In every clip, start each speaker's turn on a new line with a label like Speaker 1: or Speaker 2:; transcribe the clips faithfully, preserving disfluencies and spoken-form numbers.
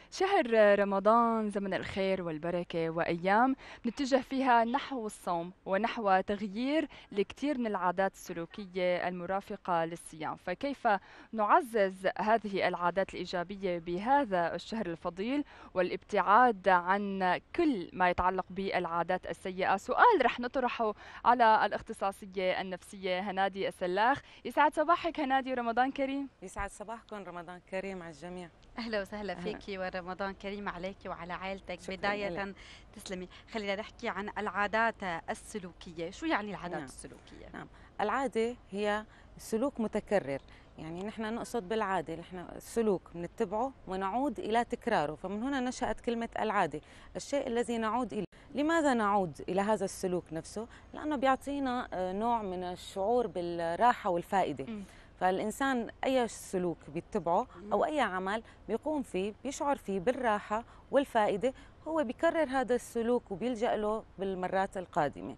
Speaker 1: شهر رمضان زمن الخير والبركة وأيام نتجه فيها نحو الصوم ونحو تغيير الكثير من العادات السلوكية المرافقة للصيام، فكيف نعزز هذه العادات الإيجابية بهذا الشهر الفضيل والابتعاد عن كل ما يتعلق بالعادات السيئة؟ سؤال رح نطرحه على الاختصاصية النفسية هنادي السلاخ. يسعد صباحك هنادي، رمضان كريم.
Speaker 2: يسعد صباحكم، رمضان كريم على الجميع.
Speaker 3: أهلا وسهلا
Speaker 2: أهلا.
Speaker 3: فيكي ورمضان كريم عليكي وعلى عائلتك.
Speaker 2: شكرا لك.
Speaker 3: بداية تسلمي. خلينا نحكي عن العادات السلوكية. شو يعني العادات
Speaker 2: نعم.
Speaker 3: السلوكية؟
Speaker 2: نعم، العادة هي سلوك متكرر، يعني نحن نقصد بالعادة نحن سلوك نتبعه ونعود إلى تكراره، فمن هنا نشأت كلمة العادة، الشيء الذي نعود إليه. لماذا نعود إلى هذا السلوك نفسه؟ لأنه بيعطينا آه، نوع من الشعور بالراحة والفائدة.
Speaker 1: مم.
Speaker 2: فالإنسان أي سلوك بيتبعه أو أي عمل بيقوم فيه بيشعر فيه بالراحة والفائدة، هو بيكرر هذا السلوك وبيلجأ له بالمرات القادمة.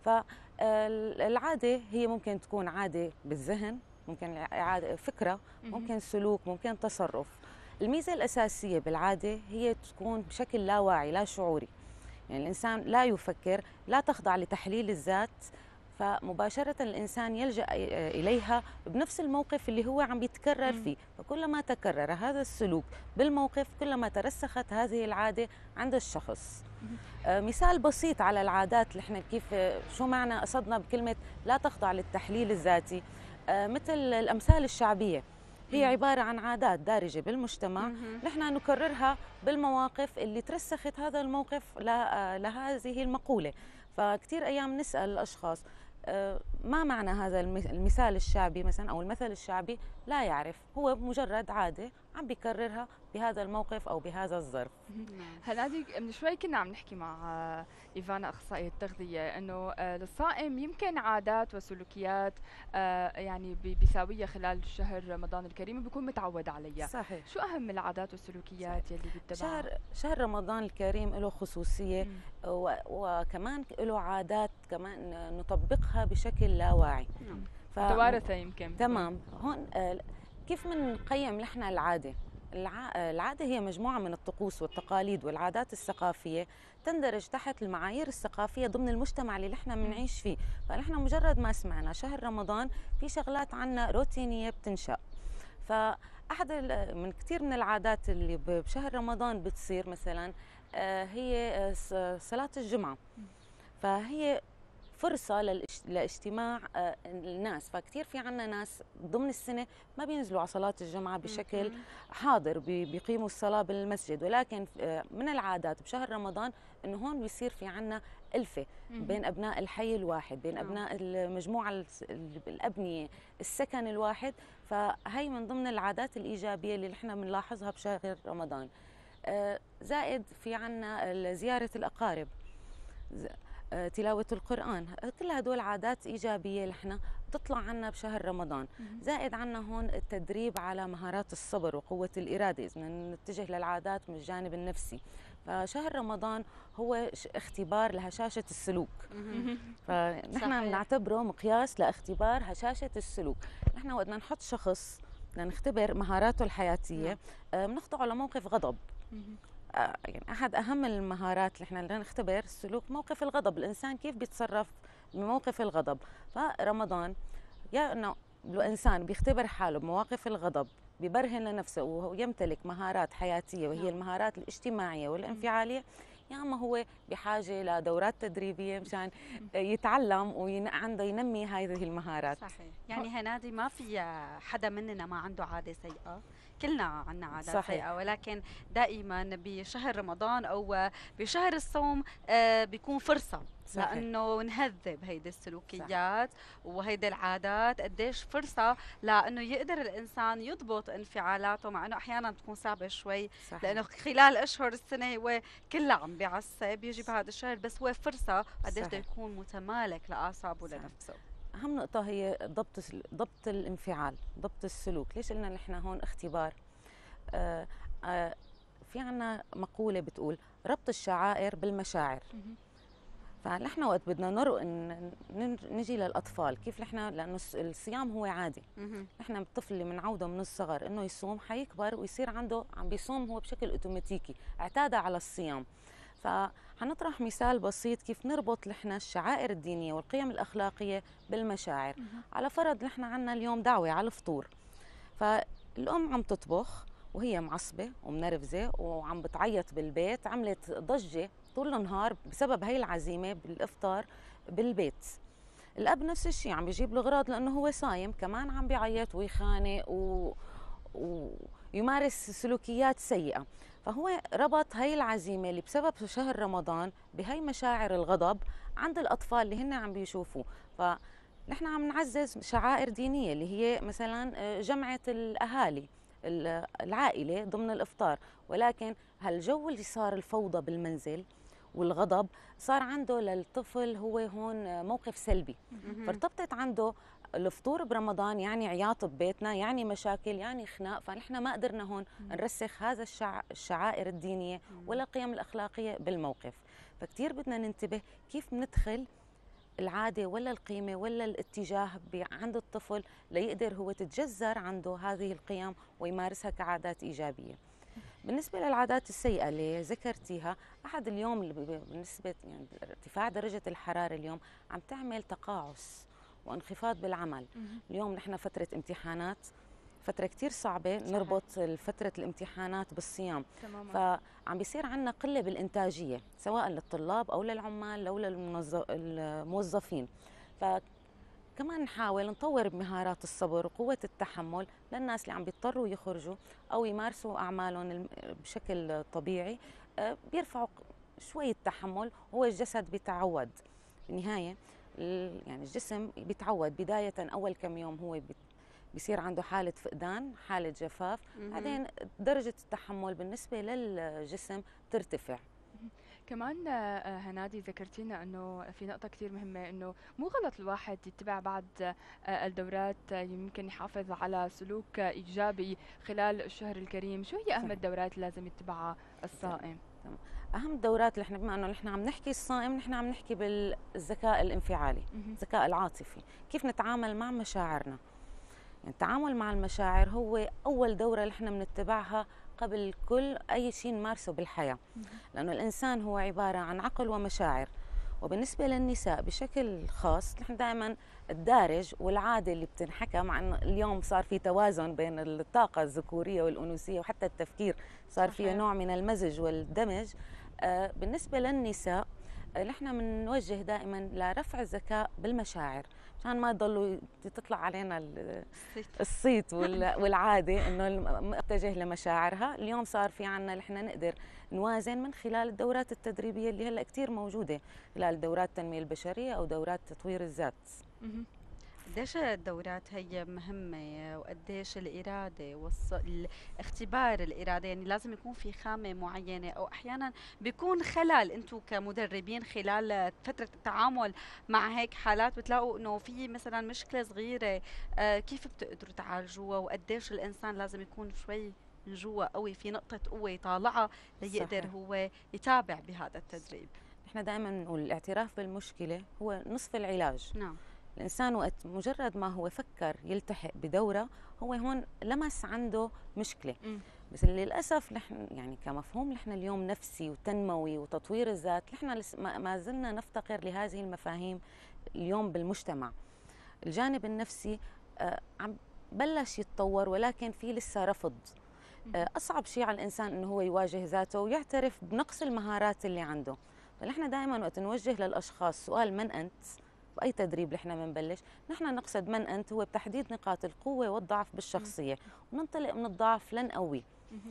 Speaker 2: فالعادة هي ممكن تكون عادة بالذهن، ممكن عادة فكرة، ممكن سلوك، ممكن تصرف. الميزة الأساسية بالعادة هي تكون بشكل لا واعي لا شعوري، يعني الإنسان لا يفكر، لا تخضع لتحليل الذات، فمباشرة الإنسان يلجأ إليها بنفس الموقف اللي هو عم بيتكرر
Speaker 1: مم.
Speaker 2: فيه. فكلما تكرر هذا السلوك بالموقف كلما ترسخت هذه العادة عند الشخص. آه، مثال بسيط على العادات اللي احنا كيف آه، شو معنى قصدنا بكلمة لا تخضع للتحليل الذاتي. آه، مثل الأمثال الشعبية، هي
Speaker 1: مم.
Speaker 2: عبارة عن عادات دارجة بالمجتمع
Speaker 3: مهم.
Speaker 2: نحن نكررها بالمواقف اللي ترسخت هذا الموقف ل- آه، لهذه المقولة. فكتير أيام نسأل الأشخاص آه، ما معنى هذا الم- المثال الشعبي مثلا أو المثل الشعبي، لا يعرف، هو مجرد عادة عم بيكررها بهذا الموقف أو بهذا الظرف.
Speaker 3: نعم.
Speaker 1: هنادي، من شوي كنا عم نحكي مع آه، إيفانا أخصائية التغذية إنه آه، للصائم يمكن عادات وسلوكيات آه، يعني ب- بيساويها خلال شهر رمضان الكريم بيكون متعود عليها.
Speaker 2: صحيح.
Speaker 1: شو أهم العادات والسلوكيات يلي بيتبعها؟
Speaker 2: شهر شهر رمضان الكريم له خصوصية،
Speaker 1: مم.
Speaker 2: و- وكمان له عادات كمان نطبقها بشكل لا واعي.
Speaker 3: نعم.
Speaker 2: ف
Speaker 1: متوارثة يمكن.
Speaker 2: تمام. هون آه، كيف بنقيم نحن العادة؟ الع- آه، العادة هي مجموعة من الطقوس والتقاليد والعادات الثقافية تندرج تحت المعايير الثقافية ضمن المجتمع اللي نحن
Speaker 1: مم.
Speaker 2: بنعيش فيه. فنحن مجرد ما سمعنا شهر رمضان في شغلات عنا روتينية بتنشأ. فأحد ال- من كثير من العادات اللي ب- بشهر رمضان بتصير مثلا آه، هي آه، ص- صلاة الجمعة. فهي فرصة للاج- لاجتماع آه، الناس، فكتير في عنا ناس ضمن السنة ما بينزلوا على صلاة الجمعة بشكل
Speaker 3: مهم.
Speaker 2: حاضر، بي- بيقيموا الصلاة بالمسجد، ولكن آه، من العادات بشهر رمضان إنه هون بيصير في عنا ألفة
Speaker 1: مم.
Speaker 2: بين أبناء الحي الواحد، بين
Speaker 3: نعم.
Speaker 2: أبناء المجموعة الس- ال- الأبنية، السكن الواحد. فهي من ضمن العادات الإيجابية اللي نحن بنلاحظها بشهر رمضان. آه، زائد في عنا زيارة الأقارب، ز- آه، تلاوة القرآن، كل هدول عادات إيجابية نحن بتطلع عنا بشهر رمضان.
Speaker 1: مم.
Speaker 2: زائد عنا هون التدريب على مهارات الصبر وقوة الإرادة إذا بدنا نتجه للعادات من الجانب النفسي. فشهر رمضان هو ش- اختبار لهشاشة السلوك،
Speaker 3: مهم.
Speaker 1: مم.
Speaker 2: فنحن
Speaker 3: صحيح.
Speaker 2: بنعتبره مقياس لاختبار هشاشة السلوك. نحن وقت بدنا نحط شخص بدنا نختبر مهاراته الحياتية
Speaker 3: نعم.
Speaker 2: آه، بنخضعه لموقف غضب.
Speaker 1: مم.
Speaker 2: آه، يعني احد اهم المهارات اللي احنا بدنا نختبر السلوك موقف الغضب، الانسان كيف بيتصرف بموقف الغضب. فرمضان يا انه الانسان بيختبر حاله بمواقف الغضب، بيبرهن لنفسه وهو يمتلك مهارات حياتيه وهي
Speaker 3: نعم.
Speaker 2: المهارات الاجتماعيه
Speaker 1: مم.
Speaker 2: والانفعاليه، يا اما هو بحاجه لدورات تدريبيه مشان يتعلم وعنده ينمي هذه المهارات.
Speaker 3: صحيح. يعني هنادي ما في حدا مننا ما عنده عادة سيئة، كلنا عنا عادات
Speaker 2: صحيح.
Speaker 3: سيئة، ولكن دائما بشهر رمضان أو بشهر الصوم آه، بيكون فرصة
Speaker 2: صحيح.
Speaker 3: لأنه نهذب هيدي السلوكيات وهيدي العادات. قديش فرصة لأنه يقدر الإنسان يضبط انفعالاته، مع أنه أحيانا بتكون صعبة شوي
Speaker 2: صحيح.
Speaker 3: لأنه خلال أشهر السنة هو كلها عم بيعصب، يجي بهذا الشهر بس هو فرصة قديش بده
Speaker 2: صحيح.
Speaker 3: يكون متمالك لأعصابه
Speaker 2: صحيح.
Speaker 3: لنفسه.
Speaker 2: أهم نقطة هي ضبط ضبط الانفعال، ضبط السلوك. ليش قلنا نحن هون اختبار؟ آه آه في عنا مقولة بتقول ربط الشعائر بالمشاعر.
Speaker 1: مم.
Speaker 2: فنحن وقت بدنا نرق ن- ن- نجي للاطفال كيف نحن، لانه الس- الصيام هو عادي.
Speaker 3: مهم.
Speaker 2: نحن الطفل اللي بنعوده من الصغر انه يصوم حيكبر ويصير عنده عم بيصوم هو بشكل اوتوماتيكي، اعتاد على الصيام. فحنطرح مثال بسيط كيف نربط نحن الشعائر الدينيه والقيم الاخلاقيه بالمشاعر. على فرض نحن عنا اليوم دعوه على الفطور، فالام عم تطبخ وهي معصبه ومنرفزه وعم بتعيط بالبيت، عملت ضجه طول النهار بسبب هي العزيمه بالافطار بالبيت. الاب نفس الشيء عم بيجيب الاغراض لانه هو صايم، كمان عم بيعيط ويخانق و... ويمارس سلوكيات سيئه. فهو ربط هي العزيمه اللي بسبب شهر رمضان بهي مشاعر الغضب عند الاطفال اللي هن عم بيشوفوه. فنحن عم نعزز شعائر دينيه اللي هي مثلا جمعه الاهالي العائله ضمن الافطار، ولكن هالجو اللي صار الفوضى بالمنزل والغضب صار عنده للطفل هو هون موقف سلبي.
Speaker 3: مهم.
Speaker 2: فارتبطت عنده الفطور برمضان يعني عياط ببيتنا، يعني مشاكل، يعني خناق. فنحن ما قدرنا هون نرسخ هذا الشع... الشعائر الدينية ولا القيم الأخلاقية بالموقف. فكتير بدنا ننتبه كيف ندخل العادة ولا القيمة ولا الاتجاه عند الطفل ليقدر هو تتجذر عنده هذه القيم ويمارسها كعادات إيجابية. بالنسبة للعادات السيئة اللي ذكرتيها، أحد اليوم اللي بالنسبة يعني ارتفاع درجة الحرارة اليوم عم تعمل تقاعس وانخفاض بالعمل. اليوم نحن فترة امتحانات، فترة كتير صعبة، صحيح. نربط فترة الامتحانات بالصيام، تماما. فعم بيصير عنا قلة بالإنتاجية سواء للطلاب أو للعمال أو للموظفين. فكمان نحاول نطور بمهارات الصبر وقوة التحمل للناس اللي عم بيضطروا يخرجوا أو يمارسوا أعمالهم بشكل طبيعي. بيرفعوا شوية تحمل، هو الجسد بيتعود بالنهاية. يعني الجسم بيتعود بداية أول كم يوم هو بيصير عنده حالة فقدان، حالة جفاف، بعدين درجة التحمل بالنسبة للجسم ترتفع.
Speaker 1: كمان هنادي ذكرتينا انه في نقطة كثير مهمة، انه مو غلط الواحد يتبع بعض الدورات، يمكن يحافظ على سلوك ايجابي خلال الشهر الكريم. شو هي اهم الدورات اللي لازم يتبعها الصائم؟
Speaker 2: اهم الدورات اللي احنا بما انه نحن عم نحكي الصائم، نحن عم نحكي بالذكاء الانفعالي، الذكاء العاطفي، كيف نتعامل مع مشاعرنا. يعني التعامل مع المشاعر هو اول دوره اللي احنا بنتبعها قبل كل اي شيء نمارسه بالحياه، لانه الانسان هو عباره عن عقل ومشاعر. وبالنسبه للنساء بشكل خاص، نحن دائما الدارج والعاده اللي بتنحكى، مع انه اليوم صار في توازن بين الطاقه الذكوريه والانوثيه وحتى التفكير صار فيه نوع من المزج والدمج. آه بالنسبه للنساء نحن بنوجه دائما لرفع الذكاء بالمشاعر، عشان ما يضلوا تطلع علينا الصيت والعاده انه متجه لمشاعرها. اليوم صار في عنا نحن نقدر نوازن من خلال الدورات التدريبيه اللي هلا كثير موجوده، خلال دورات التنميه البشريه او دورات تطوير الذات.
Speaker 3: قديش الدورات هي مهمة، وقديش الإرادة واختبار الإرادة، يعني لازم يكون في خامة معينة، أو أحيانا بيكون خلل أنتم كمدربين خلال فترة التعامل مع هيك حالات بتلاقوا أنه في مثلا مشكلة صغيرة، آه كيف بتقدروا تعالجوها، وقديش الإنسان لازم يكون شوي من جوا قوي، في نقطة قوة يطالعها ليقدر صحيح. هو يتابع بهذا التدريب.
Speaker 2: نحن دائما بنقول الاعتراف بالمشكلة هو نصف العلاج.
Speaker 3: نعم.
Speaker 2: الإنسان وقت مجرد ما هو فكر يلتحق بدورة، هو هون لمس عنده مشكلة. م. بس للأسف نحن يعني كمفهوم نحن اليوم نفسي وتنموي وتطوير الذات، نحن ما زلنا نفتقر لهذه المفاهيم اليوم بالمجتمع. الجانب النفسي آه عم بلش يتطور، ولكن في لسه رفض. آه أصعب شيء على الإنسان إنه هو يواجه ذاته ويعترف بنقص المهارات اللي عنده. فنحن دائما وقت نوجه للأشخاص سؤال من أنت بأي تدريب نحن بنبلش، نحن نقصد من أنت هو بتحديد نقاط القوة والضعف بالشخصية، وننطلق من الضعف لنقوي.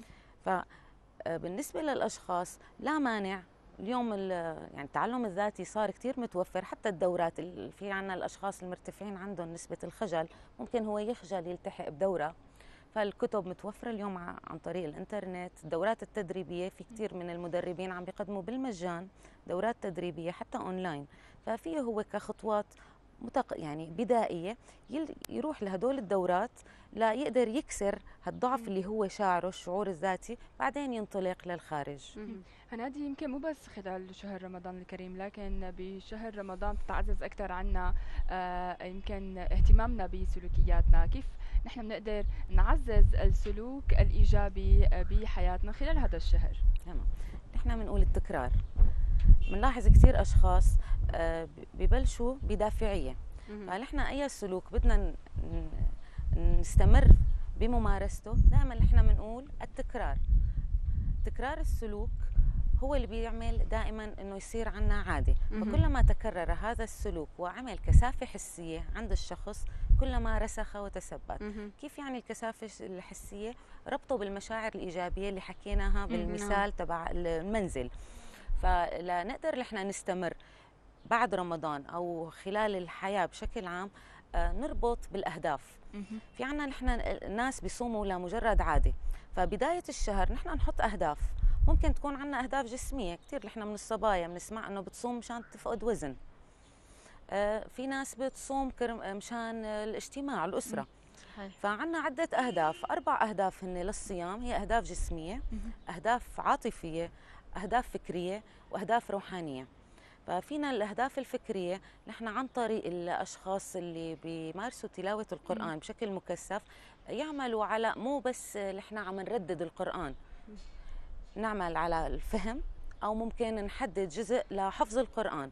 Speaker 2: فبالنسبة للأشخاص لا مانع اليوم يعني التعلم الذاتي صار كتير متوفر، حتى الدورات في عنا الأشخاص المرتفعين عندهم نسبة الخجل، ممكن هو يخجل يلتحق بدورة، فالكتب متوفرة اليوم عن طريق الانترنت. الدورات التدريبية في كتير من المدربين عم بيقدموا بالمجان دورات تدريبية حتى أونلاين، ففيه هو كخطوات متق... يعني بدائيه يل... يروح لهدول الدورات لا يقدر يكسر هالضعف اللي هو شاعره الشعور الذاتي، بعدين ينطلق للخارج.
Speaker 1: هنادي يمكن مو بس خلال شهر رمضان الكريم، لكن بشهر رمضان بتتعزز أكثر عنا آه، يمكن اهتمامنا بسلوكياتنا. كيف نحن بنقدر نعزز السلوك الإيجابي آه، بحياتنا خلال هذا الشهر؟
Speaker 2: تمام. نحن بنقول التكرار. بنلاحظ كثير أشخاص آه، ببلشوا بدافعية، فنحن أي سلوك بدنا نستمر بممارسته دائما نحن بنقول التكرار. تكرار السلوك هو اللي بيعمل دائما انه يصير عنا عاده، فكلما تكرر هذا السلوك وعمل كثافه حسيه عند الشخص كلما رسخ وتثبت. كيف يعني الكثافه الحسيه؟ ربطه بالمشاعر الايجابيه اللي حكيناها بالمثال تبع المنزل. فلا نقدر نحن نستمر بعد رمضان او خلال الحياه بشكل عام نربط بالاهداف. في عنا نحن الناس بيصوموا لمجرد عاده، فبدايه الشهر نحن نحط اهداف. ممكن تكون عنا اهداف جسميه، كثير نحن من الصبايا بنسمع انه بتصوم مشان تفقد وزن. آه في ناس بتصوم مشان الاجتماع الاسره. فعنا عده اهداف، اربع اهداف هن للصيام، هي اهداف جسميه، اهداف عاطفيه، اهداف فكريه، واهداف روحانيه. ففينا الاهداف الفكريه نحن عن طريق الاشخاص اللي بيمارسوا تلاوه القران بشكل مكثف يعملوا على مو بس نحن عم نردد القران، نعمل على الفهم او ممكن نحدد جزء لحفظ القران.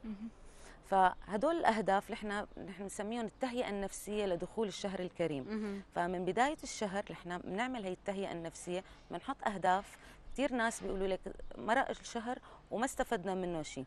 Speaker 2: فهدول الاهداف نحن نحن بنسميهم التهيئه النفسيه لدخول الشهر الكريم. فمن بدايه الشهر نحن بنعمل هي التهيئه النفسيه، بنحط اهداف. كثير ناس بيقولوا لك مرق الشهر وما استفدنا منه شيء،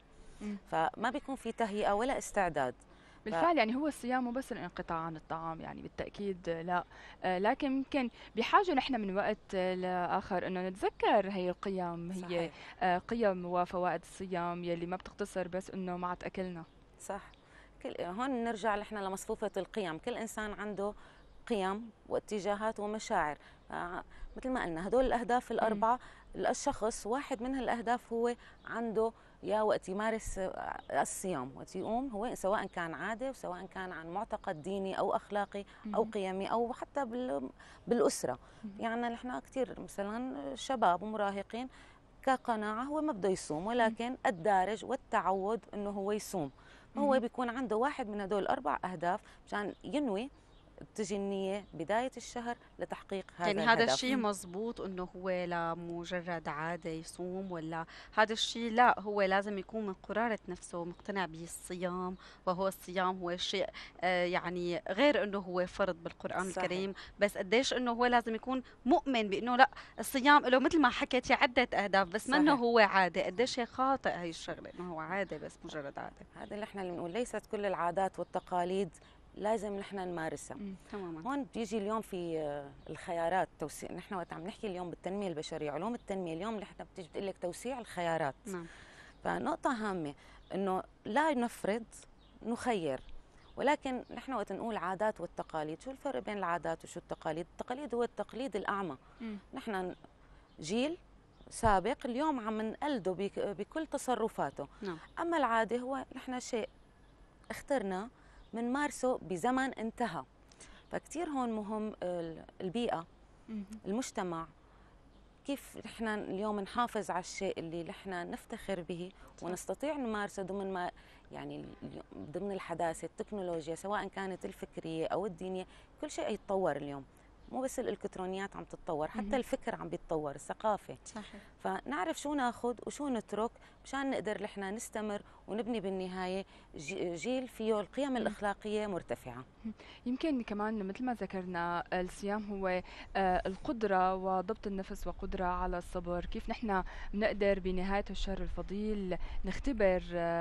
Speaker 2: فما بيكون في تهيئه ولا استعداد.
Speaker 1: بالفعل يعني هو الصيام مو بس الانقطاع عن الطعام، يعني بالتأكيد لا، آه لكن يمكن بحاجة نحن من وقت لآخر أنه نتذكر هي القيم، هي صحيح. آه قيم وفوائد الصيام يلي ما بتقتصر بس أنه مع أكلنا.
Speaker 2: صح. كل هون نرجع نحن لمصفوفة القيم، كل إنسان عنده قيم واتجاهات ومشاعر. آه مثل ما قلنا هدول الأهداف الأربعة، الشخص واحد من هالأهداف هو عنده يا وقت يمارس الصيام، وقت يقوم هو سواء كان عاده وسواء كان عن معتقد ديني او اخلاقي او قيمي او حتى بالاسره. يعني نحن كثير مثلا شباب ومراهقين كقناعه هو ما بده يصوم، ولكن الدارج والتعود انه هو يصوم، هو بيكون عنده واحد من هدول الاربع اهداف مشان ينوي تجي النية بداية الشهر لتحقيق هذا
Speaker 3: يعني
Speaker 2: الهدف.
Speaker 3: هذا الشيء مزبوط انه هو لمجرد عادة يصوم، ولا هذا الشيء لا هو لازم يكون من قرارة نفسه مقتنع بالصيام، وهو الصيام هو شيء آه يعني غير انه هو فرض بالقرآن صحيح. الكريم، بس قديش انه هو لازم يكون مؤمن بانه لا الصيام له مثل ما حكيتي عدة اهداف، بس ما انه هو عادة. قديش هي خاطئ هي الشغلة انه هو عادة بس مجرد عادة.
Speaker 2: هذا اللي احنا اللي بنقول ليست كل العادات والتقاليد لازم نحن نمارسها. تماما. هون بيجي اليوم في الخيارات توسيع، نحن وقت عم نحكي اليوم بالتنميه البشريه علوم التنميه اليوم نحن بتيجي بتقول لك توسيع الخيارات. نعم. فنقطه هامه انه لا نفرض، نخير. ولكن نحن وقت نقول عادات والتقاليد، شو الفرق بين العادات وشو التقاليد؟ التقاليد هو التقليد الاعمى. م. نحن جيل سابق اليوم عم نقلده بكل تصرفاته. نعم. اما العاده هو نحن شيء اخترنا من مارسه بزمن انتهى. فكتير هون مهم البيئة، المجتمع، كيف نحن اليوم نحافظ على الشيء اللي نحن نفتخر به ونستطيع نمارسه ضمن ما يعني ضمن الحداثة التكنولوجيا سواء كانت الفكرية أو الدينية. كل شيء يتطور اليوم، مو بس الالكترونيات عم تتطور، حتى الفكر عم بيتطور، الثقافه. صحيح. فنعرف شو ناخذ وشو نترك مشان نقدر نحن نستمر ونبني بالنهايه جيل فيه القيم الاخلاقيه مرتفعه.
Speaker 1: يمكن كمان مثل ما ذكرنا الصيام هو القدره وضبط النفس وقدره على الصبر. كيف نحن بنقدر بنهايه الشهر الفضيل نختبر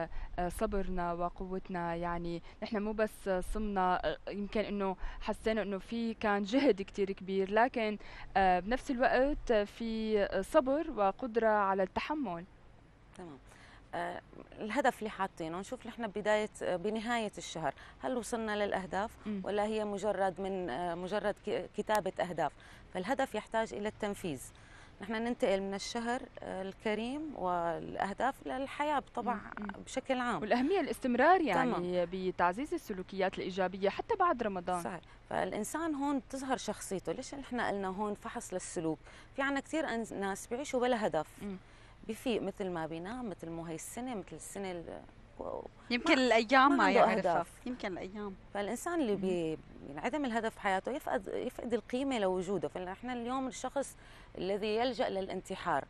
Speaker 1: صبرنا وقوتنا؟ يعني نحن مو بس صمنا، يمكن انه حسينا انه في كان جهد كتير كبير، لكن بنفس الوقت في صبر وقدرة على التحمل.
Speaker 2: تمام. آه الهدف اللي حاطينه نشوف نحن بداية بنهاية الشهر هل وصلنا للأهداف م. ولا هي مجرد من آه مجرد كتابة أهداف. فالهدف يحتاج إلى التنفيذ. نحن ننتقل من الشهر الكريم والاهداف للحياه طبعا بشكل عام،
Speaker 1: والاهميه الاستمرار يعني تمام. بتعزيز السلوكيات الايجابيه حتى بعد رمضان.
Speaker 2: صحيح. فالانسان هون بتظهر شخصيته. ليش احنا قلنا هون فحص للسلوك؟ في عنا كثير ناس بيعيشوا بلا هدف، م. بيفيق مثل ما بينام، مثل مو هي السنه، مثل السنه
Speaker 3: يمكن الايام ما يعرفها، يمكن الايام.
Speaker 2: فالانسان اللي بي عدم الهدف في حياته يفقد يفقد القيمه لوجوده. فاحنا اليوم الشخص الذي يلجا للانتحار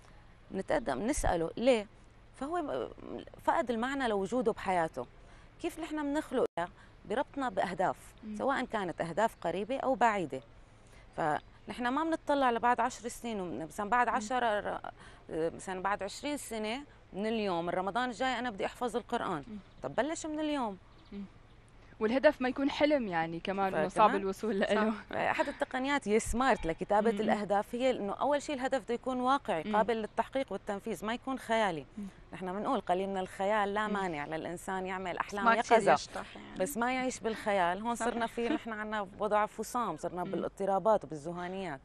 Speaker 2: نتقدم نساله ليه؟ فهو فقد المعنى لوجوده بحياته. كيف نحن بنخلق بربطنا باهداف، سواء كانت اهداف قريبه او بعيده. فنحن ما بنطلع لبعد عشر سنين، مثلا بعد عشر مثلا بعد عشرين سنه من اليوم، رمضان الجاي انا بدي احفظ القرآن. طب بلش من اليوم.
Speaker 1: والهدف ما يكون حلم يعني كمان انه صعب الوصول له.
Speaker 2: احد التقنيات هي سمارت لكتابه مم. الاهداف، هي انه اول شيء الهدف بده يكون واقعي مم. قابل للتحقيق والتنفيذ، ما يكون خيالي. مم. نحن بنقول قليل من الخيال لا مانع للانسان يعمل احلام يقظه، يعني. بس ما يعيش بالخيال. هون صرنا في نحن عندنا وضع فصام، صرنا مم. بالاضطرابات وبالذهانيات.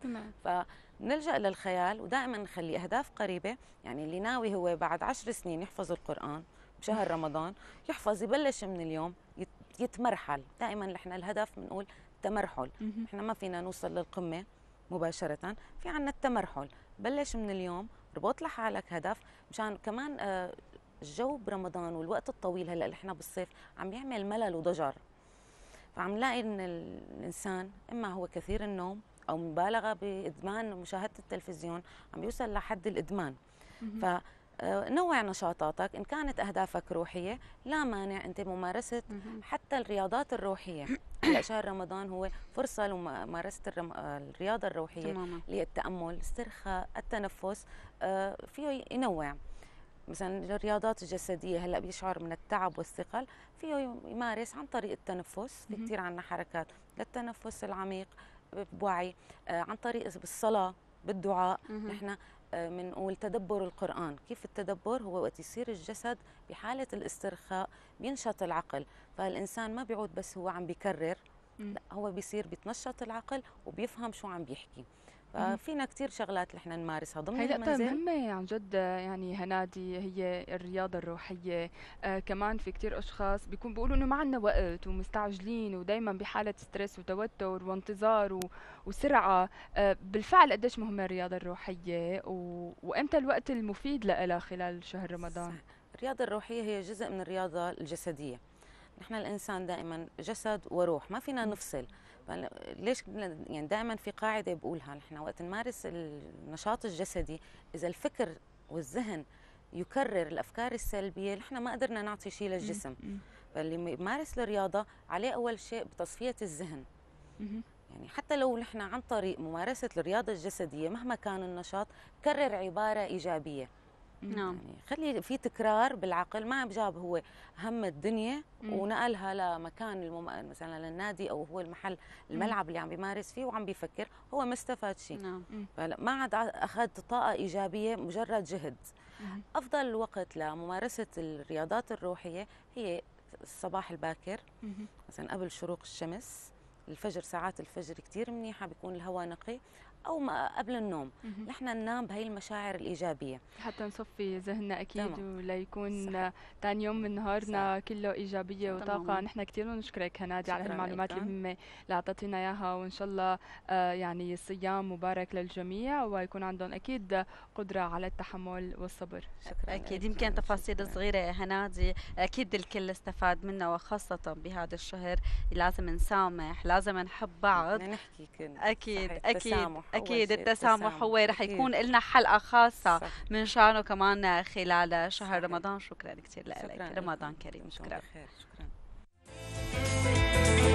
Speaker 2: فنلجا للخيال، ودائما نخلي اهداف قريبه. يعني اللي ناوي هو بعد عشر سنين يحفظ القرآن بشهر رمضان، يحفظ يبلش من اليوم، يتمرحل. دائما نحن الهدف بنقول تمرحل. احنا ما فينا نوصل للقمه مباشره، في عنا التمرحل. بلش من اليوم، ربط لحالك هدف، مشان كمان الجو برمضان والوقت الطويل هلا احنا بالصيف عم يعمل ملل وضجر. فعم نلاقي ان الانسان اما هو كثير النوم او مبالغه بادمان مشاهده التلفزيون، عم يوصل لحد الادمان. ف نوع نشاطاتك. إن كانت أهدافك روحية لا مانع أنت ممارسة حتى الرياضات الروحية. هلا شهر رمضان هو فرصة لممارسة الرم... الرياضة الروحية اللي هي التأمل، الاسترخاء، التنفس. فيه ينوع. مثلا الرياضات الجسدية هلا بيشعر من التعب والثقل، فيه يمارس عن طريق التنفس. في كثير عنا حركات للتنفس العميق بوعي، عن طريق بالصلاة، بالدعاء. نحن بنقول تدبر القرآن. كيف التدبر؟ هو وقت يصير الجسد بحالة الاسترخاء بينشط العقل. فالإنسان ما بيعود بس هو عم بيكرر، لا هو بيصير بيتنشط العقل وبيفهم شو عم بيحكي. ففينا كثير شغلات نحن نمارسها ضمن
Speaker 1: هي
Speaker 2: المنزل.
Speaker 1: هي مهمة عن جد يعني هنادي، هي الرياضة الروحية. آه كمان في كثير أشخاص بيكون بيقولوا إنه ما عندنا وقت ومستعجلين ودايما بحالة ستريس وتوتر وانتظار و... وسرعة. آه بالفعل قديش مهمة الرياضة الروحية و... وإمتى الوقت المفيد لها خلال شهر رمضان؟
Speaker 2: صح. الرياضة الروحية هي جزء من الرياضة الجسدية. نحن الإنسان دائما جسد وروح، ما فينا نفصل. ليش يعني دائما في قاعده بقولها، نحن وقت نمارس النشاط الجسدي اذا الفكر والذهن يكرر الافكار السلبيه، نحن ما قدرنا نعطي شيء للجسم. فاللي يمارس الرياضه عليه اول شيء بتصفيه الذهن. يعني حتى لو نحن عن طريق ممارسه الرياضه الجسديه مهما كان النشاط، كرر عباره ايجابيه.
Speaker 3: نعم.
Speaker 2: يعني خلي في تكرار بالعقل. ما بجاب هو هم الدنيا مم. ونقلها لمكان المم... مثلا للنادي او هو المحل الملعب اللي عم بيمارس فيه وعم بيفكر، هو ما استفاد شيء.
Speaker 3: نعم.
Speaker 2: ما عاد اخذ طاقه ايجابيه، مجرد جهد. مم. افضل وقت لممارسه الرياضات الروحيه هي الصباح الباكر، مم. مثلا قبل شروق الشمس. الفجر، ساعات الفجر كثير منيحه، بيكون الهواء نقي، او ما قبل النوم. نحن ننام بهي المشاعر الايجابيه
Speaker 1: حتى نصفي ذهننا اكيد، ولا يكون ثاني يوم من نهارنا صح. كله ايجابيه وطاقه. نحن كثير بنشكرك هنادي على هالمعلومات المهمه اللي اعطيتينا اياها، وان شاء الله آه يعني صيام مبارك للجميع ويكون عندهم اكيد قدره على التحمل والصبر.
Speaker 3: شكرا. اكيد يمكن تفاصيل صغيره هنادي اكيد الكل استفاد منها، وخاصه بهذا الشهر لازم نسامح، لازم نحب بعض.
Speaker 2: نحكي كل
Speaker 3: اكيد اكيد اكيد التسامح هو رح يكون لنا حلقه خاصه صح. من شانه كمان خلال شهر صحيح. رمضان. شكرا كثير لك، رمضان كريم. شكرا.
Speaker 2: شكرا.